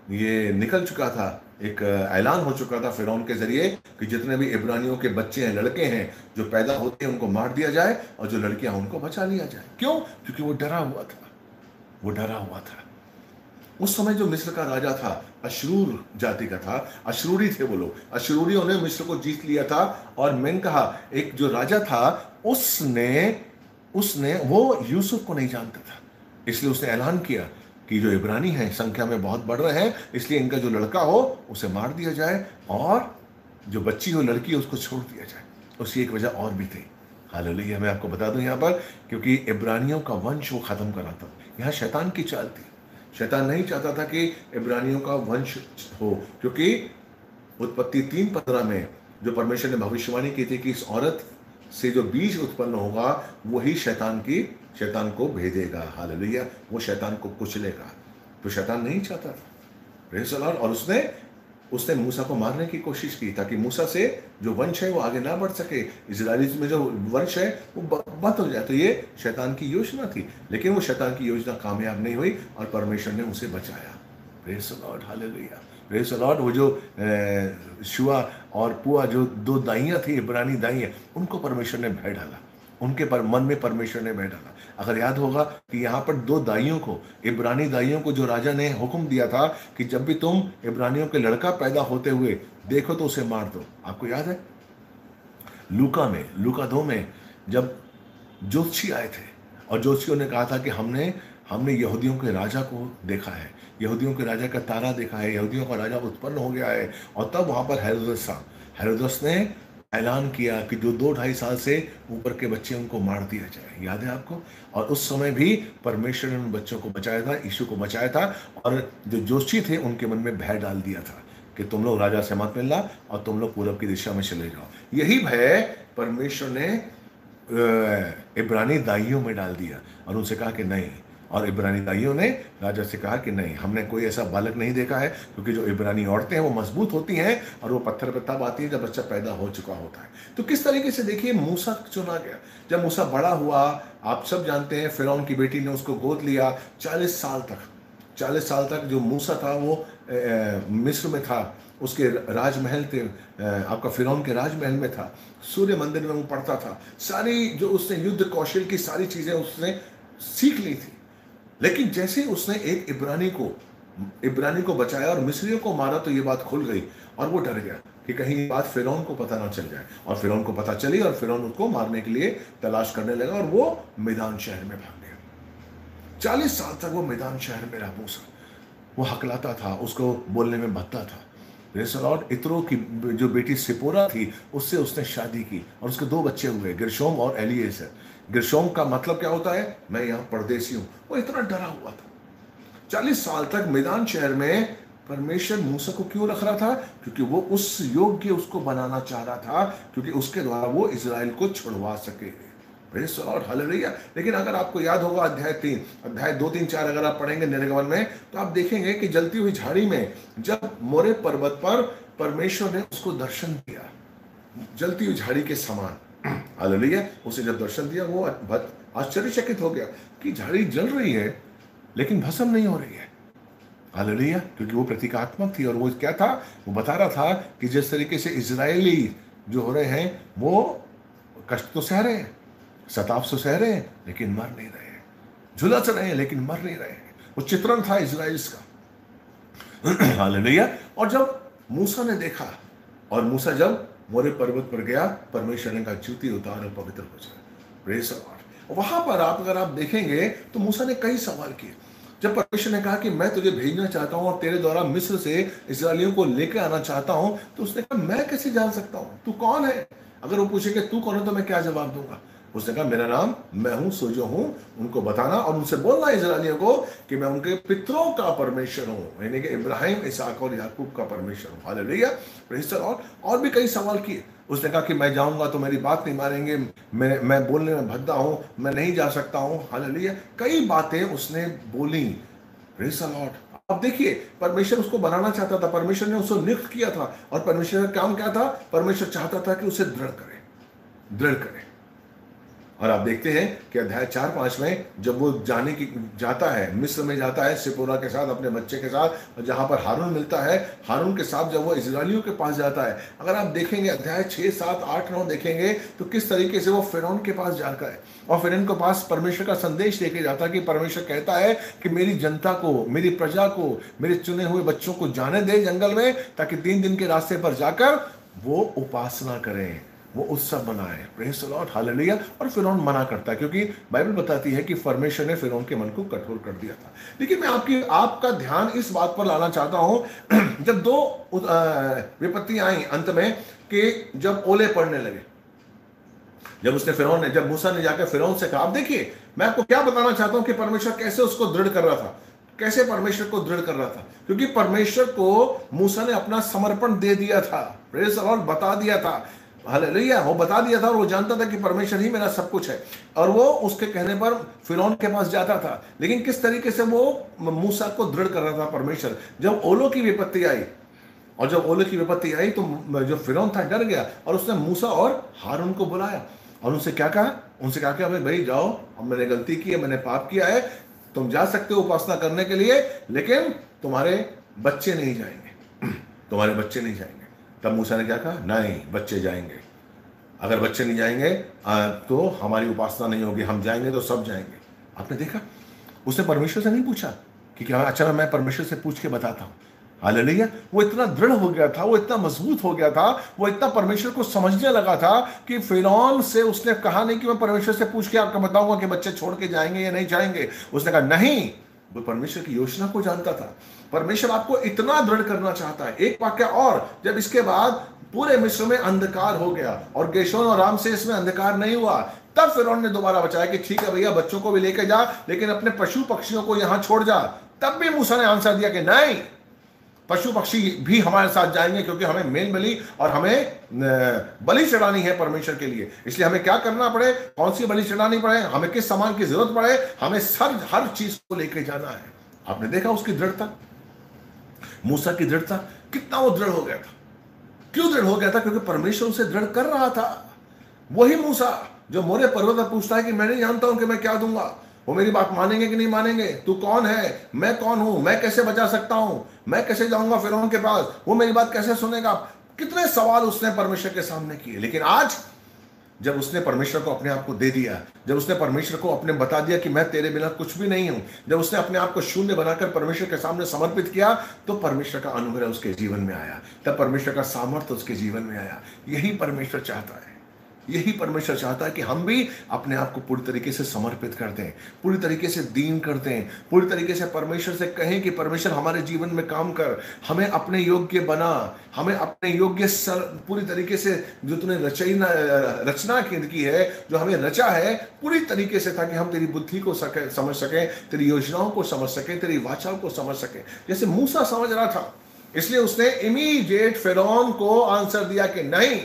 ये निकल चुका था, एक ऐलान हो चुका था फिरौन के जरिए कि जितने भी इब्रानियों के बच्चे हैं, लड़के हैं जो पैदा होते हैं, उनको मार दिया जाए और जो लड़कियां उनको बचा लिया जाए। क्यों? क्योंकि वो डरा हुआ था, वो डरा हुआ था। उस समय जो मिस्र का राजा था अशरूर जाति का था, अशरूरी थे वो लोग, अशरूरियों ने मिस्र को जीत लिया था। और मैंने कहा एक जो राजा था उसने उसने वो यूसुफ को नहीं जानता था, इसलिए उसने ऐलान किया कि जो इब्रानी हैं संख्या में बहुत बढ़ रहे हैं, इसलिए इनका जो लड़का हो उसे मार दिया जाए और जो बच्ची हो, लड़की हो, उसको छोड़ दिया जाए। उसकी एक वजह और भी थी। हालेलुया। मैं आपको बता दूं यहां पर, क्योंकि इब्रानियों का वंश वो खत्म करा था। यहां शैतान की चाल थी। शैतान नहीं चाहता था कि इब्रानियों का वंश हो, क्योंकि उत्पत्ति 3:15 में जो परमेश्वर ने भविष्यवाणी की थी कि इस औरत से जो बीज उत्पन्न होगा वही शैतान को भेदेगा। हालेलुया। वो शैतान को कुचलेगा। तो शैतान नहीं चाहता था, प्रेज़ द लॉर्ड। और उसने मूसा को मारने की कोशिश की ताकि मूसा से जो वंश है वो आगे ना बढ़ सके, इजराइल में जो वंश है वो बंद हो जाए। तो ये शैतान की योजना थी, लेकिन वो शैतान की योजना कामयाब नहीं हुई और परमेश्वर ने उसे बचाया। Praise the Lord. Hallelujah. Praise the Lord. वो जो शुआ और पुआ जो दो दाइयाँ थी, इब्रानी दाइयाँ, उनको परमेश्वर ने भय डाला, उनके मन में परमेश्वर ने भय डाला। अगर याद होगा कि यहाँ पर दो दाइयों को, इब्रानी दाइयों को जो राजा ने हुक्म दिया था कि जब भी तुम इब्रानियों के लड़का पैदा होते हुए देखो तो उसे मार दो। आपको याद है लूका 2 में जब ज्योतिषी आए थे और ज्योतिषियों ने कहा था कि हमने यहूदियों के राजा को देखा है, यहूदियों के राजा का तारा देखा है, यहूदियों का राजा उत्पन्न हो गया है। और तब वहां पर हेरोदस ने ऐलान किया कि जो 2-2.5 साल से ऊपर के बच्चे उनको मार दिया जाए। याद है आपको? और उस समय भी परमेश्वर ने उन बच्चों को बचाया था, यीशु को बचाया था। और जो जोशी थे उनके मन में भय डाल दिया था कि तुम लोग राजा से मत मिलना और तुम लोग पूरब की दिशा में चले जाओ। यही भय परमेश्वर ने इब्रानी दाइयों में डाल दिया और उनसे कहा कि नहीं। और इब्रानी दाइयों ने राजा से कहा कि नहीं, हमने कोई ऐसा बालक नहीं देखा है, क्योंकि जो इब्रानी औरतें हैं वो मजबूत होती हैं और वो पत्थर पे तब आती है जब बच्चा पैदा हो चुका होता है। तो किस तरीके से देखिए मूसा चुना गया। जब मूसा बड़ा हुआ, आप सब जानते हैं, फिरौन की बेटी ने उसको गोद लिया। 40 साल तक जो मूसा था वो मिस्र में था, उसके राजमहल थे, आपका फिरौन के राजमहल में था, सूर्य मंदिर में वो पढ़ता था। सारी जो उसने युद्ध कौशल की सारी चीजें उसने सीख ली थी। लेकिन जैसे उसने एक इब्रानी को बचाया और मिस्रियों को मारा तो ये बात खुल गई और वो डर गया कि कहीं ये बात फिरौन को पता ना चल जाए। और फिरौन को पता चली और फिरौन उसको मारने के लिए तलाश करने लगा और वो मैदान शहर में भाग गया। 40 साल तक वो मैदान शहर में रहा मूसा। वो हकलाता था, उसको बोलने में भद्दा था। Praise the Lord. इत्रो की जो बेटी सिपोरा थी उससे उसने शादी की और उसके 2 बच्चे हुए, गिरशोम और एलिएज़र। गिरशोम का मतलब क्या होता है? मैं यहाँ परदेसी हूं। वो इतना डरा हुआ था। 40 साल तक मैदान शहर में परमेश्वर मूसा को क्यों रख रहा था? क्योंकि वो उस योग्य उसको बनाना चाह रहा था, क्योंकि उसके द्वारा वो इजराइल को छुड़वा सके। Praise the Lord. हालेलुया। लेकिन अगर आपको याद होगा अध्याय 2, 3, 4 अगर आप पढ़ेंगे निर्गमन में, तो आप देखेंगे कि जलती हुई झाड़ी में जब मोरे पर्वत पर परमेश्वर ने उसको दर्शन दिया, जलती हुई झाड़ी के समान। हालेलुया। उसे जब दर्शन दिया वो आश्चर्यचकित हो गया कि झाड़ी जल रही है लेकिन भस्म नहीं हो रही है। हालेलुया। क्योंकि वो प्रतीकात्मक थी और वो क्या था? वो बता रहा था कि जिस तरीके से इजरायली जो हो रहे हैं वो कष्ट तो सह रहे हैं, सताव तो सह रहे हैं, लेकिन मर नहीं रहे हैं, झुलस रहे हैं लेकिन मर नहीं रहे हैं। वो चित्रण था इजराइल्स का। हालेलुया। और जब मूसा ने देखा और मूसा जब मोरे पर्वत पर गया, परमेश्वर ने कहा जूती उतार और पवित्र हो जाए। Praise the Lord. वहां पर अगर आप देखेंगे तो मूसा ने कई सवाल किए। जब परमेश्वर ने कहा कि मैं तुझे भेजना चाहता हूं और तेरे द्वारा मिस्र से इस्राएलियों को लेकर आना चाहता हूं, तो उसने कहा मैं कैसे जान सकता हूं? तू कौन है? अगर वो पूछेगा तू कौन है तो मैं क्या जवाब दूंगा? उसने कहा मेरा नाम मैं हूं सो जो हूं। उनको बताना और उनसे बोलना इजरायलियों को कि मैं उनके पितरों का परमेश्वर हूं, यानी कि इब्राहिम, इसहाक और याकूब का परमेश्वर हूं। हालेलुया। Praise the Lord. और भी कई सवाल किए। उसने कहा कि मैं जाऊंगा तो मेरी बात नहीं मानेंगे, मैं बोलने में भद्दा हूं, मैं नहीं जा सकता हूं। हालेलुया। कई बातें उसने बोली। Praise the Lord. अब देखिए, परमेश्वर उसको बनाना चाहता था, परमेश्वर ने उसको नियुक्त किया था और परमेश्वर का काम क्या था? परमेश्वर चाहता था कि उसे दृढ़ करे। और आप देखते हैं कि अध्याय 4-5 में जब वो जाता है, मिस्र में जाता है सिपोरा के साथ, अपने बच्चे के साथ, और जहां पर हारून मिलता है, हारून के साथ जब वो इजरायलियों के पास जाता है, अगर आप देखेंगे अध्याय 6, 7, 8, 9 देखेंगे तो किस तरीके से वो फिरौन के पास जाता है और फिरौन के पास परमेश्वर का संदेश लेके जाता है कि परमेश्वर कहता है कि मेरी जनता को, मेरी प्रजा को, मेरे चुने हुए बच्चों को जाने दे जंगल में, ताकि 3 दिन के रास्ते पर जाकर वो उपासना करें, वो उत्सव मनाए। Praise the Lord, hallelujah. और फिरौन मना करता है, क्योंकि बाइबल बताती है कि परमेश्वर ने फिरौन के मन को कठोर कर दिया था। लेकिन मैं आपका ध्यान इस बात पर लाना चाहता हूं, जब 2 विपत्तियां आई अंत में, कि जब ओले पड़ने लगे, जब मूसा ने जाकर फिरौन से कहा, आप देखिए मैं आपको क्या बताना चाहता हूं कि परमेश्वर कैसे उसको दृढ़ कर रहा था, कैसे परमेश्वर को दृढ़ कर रहा था, क्योंकि परमेश्वर को मूसा ने अपना समर्पण दे दिया था। प्रेज़ द लॉर्ड, बता दिया था, हालेलुया, वो बता दिया था और वो जानता था कि परमेश्वर ही मेरा सब कुछ है, और वो उसके कहने पर फिरौन के पास जाता था। लेकिन किस तरीके से वो मूसा को दृढ़ कर रहा था परमेश्वर, जब ओलों की विपत्ति आई, और जब ओलों की विपत्ति आई तो जो फिरौन था डर गया, और उसने मूसा और हारून को बुलाया और उनसे क्या कहा, भाई जाओ, अब मैंने गलती की है, मैंने पाप किया है, तुम जा सकते हो उपासना करने के लिए, लेकिन तुम्हारे बच्चे नहीं जाएंगे, तुम्हारे बच्चे नहीं जाएंगे। तब मूसा ने क्या कहा, नहीं, बच्चे जाएंगे, अगर बच्चे नहीं जाएंगे तो हमारी उपासना नहीं होगी, हम जाएंगे तो सब जाएंगे। आपने देखा, उसने परमेश्वर से नहीं पूछा कि क्या, अच्छा मैं परमेश्वर से पूछ के बताता हूं। हालेलुया, वो इतना दृढ़ हो गया था, वो इतना मजबूत हो गया था, वो इतना परमेश्वर को समझने लगा था कि फिरौन से उसने कहा नहीं कि मैं परमेश्वर से पूछ के आपको बताऊंगा कि बच्चे छोड़ के जाएंगे या नहीं जाएंगे। उसने कहा नहीं, वो परमेश्वर की योजना को जानता था। परमेश्वर आपको इतना दृढ़ करना चाहता है। एक वाक्य और, जब इसके बाद पूरे मिस्र में अंधकार हो गया और गेशोन और रामसेस में अंधकार नहीं हुआ, तब फिरौन ने दोबारा बचाया कि ठीक है भैया, बच्चों को भी लेके जा, लेकिन अपने पशु पक्षियों को यहां छोड़ जा। तब भी मूसा ने आंसर दिया कि नहीं, पशु पक्षी भी हमारे साथ जाएंगे, क्योंकि हमें मेल मिली और हमें बलि चढ़ानी है परमेश्वर के लिए। इसलिए हमें क्या करना पड़े, कौन सी बलि चढ़ानी पड़े, हमें किस सामान की जरूरत पड़े, हमें हर चीज को लेके जाना है। आपने देखा उसकी दृढ़ता, मूसा की दृढ़ता, कितना वो दृढ़ हो गया था। क्यों दृढ़ हो गया था? क्योंकि परमेश्वर उसे दृढ़ कर रहा था। वही मूसा जो मोरे पर्वत पर पूछता है कि मैं नहीं जानता हूं कि मैं क्या दूंगा, वो मेरी बात मानेंगे कि नहीं मानेंगे, तू कौन है, मैं कौन हूं, मैं कैसे बचा सकता हूं, मैं कैसे जाऊंगा फिरौन के पास, वो मेरी बात कैसे सुनेगा। कितने सवाल उसने परमेश्वर के सामने किए। लेकिन आज जब उसने परमेश्वर को अपने आप को दे दिया, जब उसने परमेश्वर को अपने बता दिया कि मैं तेरे बिना कुछ भी नहीं हूं, जब उसने अपने आप को शून्य बनाकर परमेश्वर के सामने समर्पित किया, तो परमेश्वर का अनुग्रह उसके जीवन में आया, तब परमेश्वर का सामर्थ्य उसके जीवन में आया। यही परमेश्वर चाहता है, यही परमेश्वर चाहता है कि हम भी अपने आप को पूरी तरीके से समर्पित कर दें, पूरी तरीके से दीन कर दें, पूरी तरीके से परमेश्वर से कहें कि परमेश्वर हमारे जीवन में काम कर, हमें अपने योग्य बना, हमें अपने योग्य पूरी तरीके से जो तूने रचना की है, जो हमें रचा है पूरी तरीके से, ताकि हम तेरी बुद्धि को समझ सकें, तेरी योजनाओं को समझ सकें, तेरी वाचाओं को समझ सकें, जैसे मूसा समझ रहा था। इसलिए उसने इमीडिएट फिरौन को आंसर दिया कि नहीं,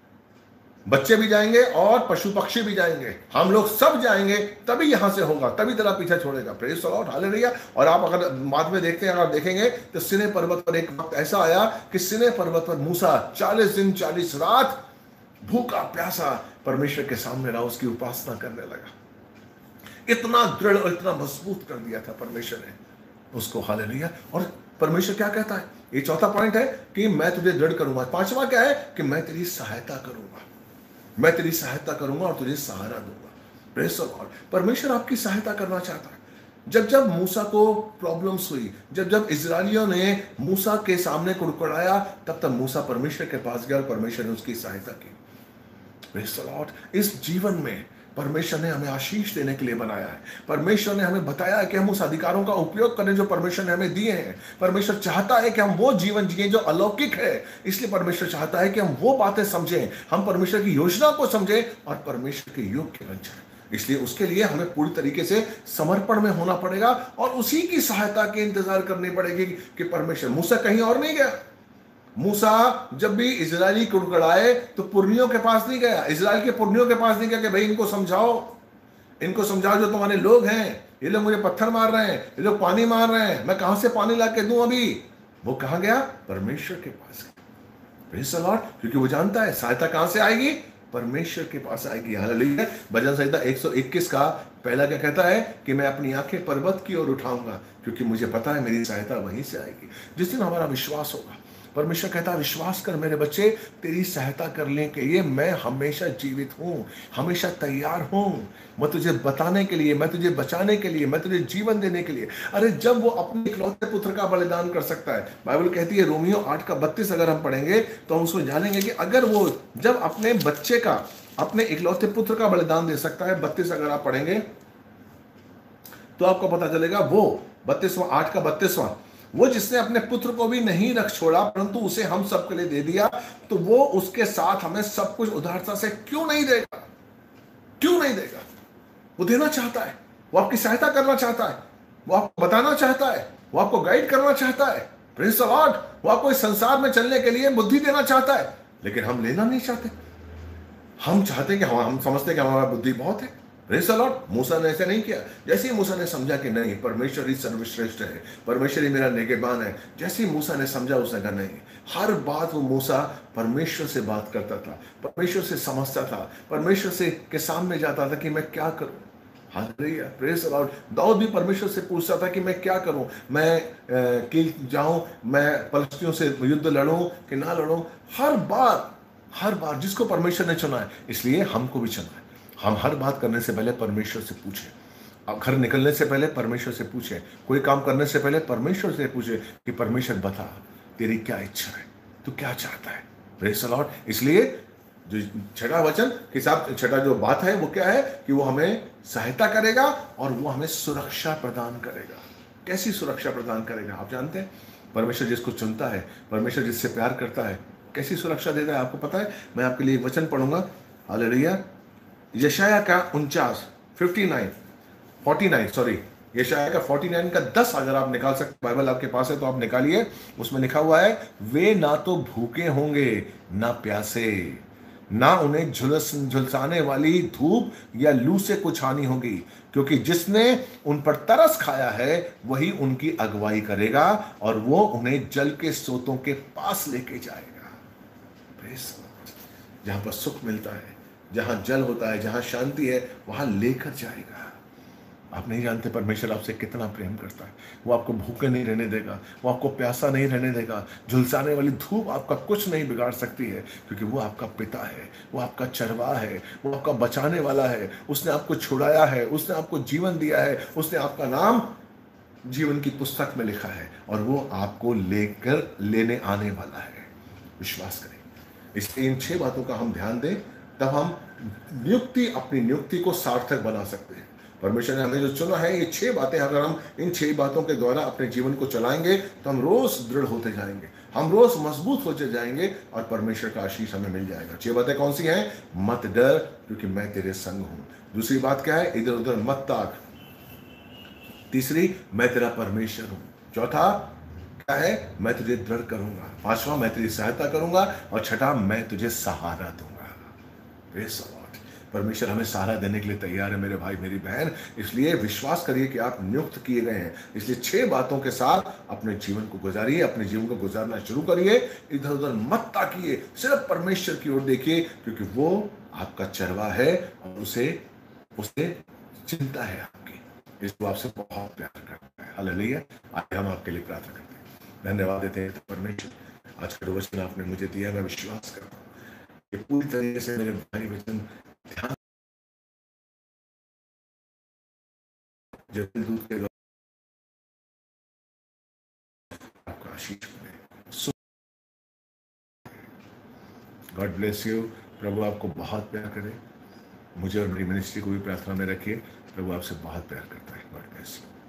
बच्चे भी जाएंगे और पशु पक्षी भी जाएंगे, हम लोग सब जाएंगे, तभी यहां से होगा, तभी तेरा पीछा छोड़ेगा। Praise the Lord, hallelujah. और आप अगर बाद में देखते हैं, अगर देखेंगे तो सिने पर्वत पर एक वक्त ऐसा आया कि सिने पर्वत पर मूसा 40 दिन 40 रात भूखा प्यासा परमेश्वर के सामने रहा, उसकी उपासना करने लगा। इतना दृढ़ और इतना मजबूत कर दिया था परमेश्वर ने उसको, हालेलुया। और परमेश्वर क्या कहता है, ये चौथा पॉइंट है कि मैं तुझे दृढ़ करूंगा। पांचवा क्या है कि मैं तेरी सहायता करूंगा, मैं तेरी सहायता करूंगा और तुझे सहारा दूंगा। प्रेज़ द लॉर्ड, परमेश्वर आपकी सहायता करना चाहता है। जब जब मूसा को प्रॉब्लम्स हुई, जब जब इजरायलियों ने मूसा के सामने कुड़कुड़ाया, तब तब मूसा परमेश्वर के पास गया और परमेश्वर ने उसकी सहायता की। प्रेज़ द लॉर्ड, इस जीवन में परमेश्वर ने हमें आशीष देने के लिए बनाया है। परमेश्वर ने हमें बताया है कि हम उस अधिकारों का उपयोग करें जो परमेश्वर ने हमें दिए हैं। परमेश्वर चाहता है कि हम वो जीवन जिए जो अलौकिक है। इसलिए परमेश्वर चाहता है कि हम वो बातें समझें, हम परमेश्वर की योजना को समझें और परमेश्वर के योग्य बन जाएं। इसलिए उसके लिए हमें पूरी तरीके से समर्पण में होना पड़ेगा और उसी की सहायता के इंतजार करनी पड़ेगी कि परमेश्वर। मूसा कहीं और नहीं गया। मूसा जब भी इजरायली कुड़कुड़ाए तो पुरनियों के पास नहीं गया, इजराइल के पुरनियों के पास नहीं गया कि भाई इनको समझाओ जो तुम्हारे लोग हैं, ये लोग मुझे पत्थर मार रहे हैं, ये लोग पानी मार रहे हैं, मैं कहां से पानी ला के दूं अभी। वो कहां गया? परमेश्वर के पास गया। प्रेज़ द लॉर्ड, क्योंकि वो जानता है सहायता कहां से आएगी, परमेश्वर के पास आएगी। हालेलुया। भजन संहिता 121 का पहला क्या कहता है कि मैं अपनी आंखें पर्वत की ओर उठाऊंगा, क्योंकि मुझे पता है मेरी सहायता वहीं से आएगी। जिस दिन हमारा विश्वास होगा, परमेश्वर कहता है विश्वास कर मेरे बच्चे, तेरी सहायता करने के लिए मैं हमेशा जीवित हूं, हमेशा तैयार हूं। मैं तुझे बताने के लिए, मैं तुझे बचाने के लिए, मैं तुझे जीवन देने के लिए। अरे जब वो अपने इकलौते पुत्र का बलिदान कर सकता है, बाइबल कहती है रोमियो 8:32 अगर हम पढ़ेंगे तो हम उसमें जानेंगे कि अगर वो जब अपने बच्चे का, अपने इकलौते पुत्र का बलिदान दे सकता है, 32 अगर आप पढ़ेंगे तो आपको पता चलेगा वो 32वां 8:32, वो जिसने अपने पुत्र को भी नहीं रख छोड़ा परंतु उसे हम सबके लिए दे दिया, तो वो उसके साथ हमें सब कुछ उदारता से क्यों नहीं देगा? क्यों नहीं देगा? वो देना चाहता है, वो आपकी सहायता करना चाहता है, वो आपको बताना चाहता है, वो आपको गाइड करना चाहता है। Praise the Lord. वो आपको इस संसार में चलने के लिए बुद्धि देना चाहता है, लेकिन हम लेना नहीं चाहते। हम चाहते हैं कि हम समझते हैं कि हमारा बुद्धि बहुत है। Praise the Lord. मूसा ने ऐसे नहीं किया। जैसे ही मूसा ने समझा कि नहीं, परमेश्वर ही सर्वश्रेष्ठ है, परमेश्वर ही मेरा निगहबान है, जैसे ही मूसा ने समझा, उसने कहा नहीं। हर बात वो मूसा परमेश्वर से बात करता था, परमेश्वर से समझता था, परमेश्वर से के सामने जाता था कि मैं क्या करूं। हालेलुया। Praise the Lord. दाऊद भी परमेश्वर से पूछता था कि मैं क्या करूं, मैं कि जाऊं, मैं फलिश्तियों से युद्ध लड़ूं कि ना लड़ूं। हर बार जिसको परमेश्वर ने चुना है, इसलिए हमको भी चुना है। हम हर बात करने से पहले परमेश्वर से पूछें, अब घर निकलने से पहले परमेश्वर से पूछें, कोई काम करने से पहले परमेश्वर से पूछें कि परमेश्वर बता तेरी क्या इच्छा है, तू क्या चाहता है। Praise the Lord. इसलिए जो छठा वचन के साथ छठा जो बात है वो क्या है कि वो हमें सहायता करेगा और वो हमें सुरक्षा प्रदान करेगा। कैसी सुरक्षा प्रदान करेगा? आप जानते हैं, परमेश्वर जिसको चुनता है, परमेश्वर जिससे प्यार करता है, कैसी सुरक्षा देता है आपको पता है? मैं आपके लिए वचन पढ़ूंगा। हालेलुया। यशाया का 49 सॉरी, यशाया का 49 का 10 अगर आप निकाल सकते, बाइबल आपके पास है तो आप निकालिए। उसमें लिखा हुआ है, वे ना तो भूखे होंगे ना प्यासे, ना उन्हें झुलसाने वाली धूप या लू से कुछ हानि होगी, क्योंकि जिसने उन पर तरस खाया है वही उनकी अगुवाई करेगा और वो उन्हें जल के स्रोतों के पास लेके जाएगा। जहां पर सुख मिलता है, जहां जल होता है, जहां शांति है, वहां लेकर जाएगा। आप नहीं जानते परमेश्वर आपसे कितना प्रेम करता है। वो आपको भूखे नहीं रहने देगा, वो आपको प्यासा नहीं रहने देगा। झुलसाने वाली धूप आपका कुछ नहीं बिगाड़ सकती है, क्योंकि वो आपका पिता है, वो आपका चरवाहा है, वो आपका बचाने वाला है। उसने आपको छुड़ाया है, उसने आपको जीवन दिया है, उसने आपका नाम जीवन की पुस्तक में लिखा है और वो आपको लेने आने वाला है। विश्वास करें। इसलिए इन 6 बातों का हम ध्यान दें, तब हम अपनी नियुक्ति को सार्थक बना सकते हैं। परमेश्वर ने हमें जो चुना है, ये 6 बातें अगर हम इन 6 बातों के द्वारा अपने जीवन को चलाएंगे तो हम रोज दृढ़ होते जाएंगे, हम रोज मजबूत होते जाएंगे और परमेश्वर का आशीष हमें मिल जाएगा। 6 बातें कौन सी हैं? मत डर, क्योंकि मैं तेरे संग हूं। दूसरी बात क्या है? इधर उधर मत ताक। तीसरी, मैं तेरा परमेश्वर हूं। चौथा क्या है? मैं तुझे दृढ़ करूंगा। पांचवा, मैं तेरी सहायता करूंगा। और छठा, मैं तुझे सहारा दूंगा। Praise the Lord. परमेश्वर हमें सहारा देने के लिए तैयार है मेरे भाई मेरी बहन। इसलिए विश्वास करिए कि आप नियुक्त किए गए हैं। इसलिए 6 बातों के साथ अपने जीवन को गुजारिए, अपने जीवन को गुजारना शुरू करिए। इधर उधर मत ताकिए, सिर्फ परमेश्वर की ओर देखिए, क्योंकि वो आपका चरवाहा है और उसे चिंता है आपकी, इसको आपसे बहुत प्यार करता है। हालेलुया। आज हम आपके लिए प्रार्थना करते हैं, धन्यवाद देते हैं परमेश्वर। आज का वचन आपने मुझे दिया, मैं विश्वास करता हूँ कि पूरी तरीके से मेरे भाई वचन ध्यान जैसे दूध के द्वारा आपका आशीष मिले। God bless you. प्रभु आपको बहुत प्यार करे। मुझे और मेरी मिनिस्ट्री को भी प्रार्थना में रखिए। प्रभु आपसे बहुत प्यार करता है। God bless you.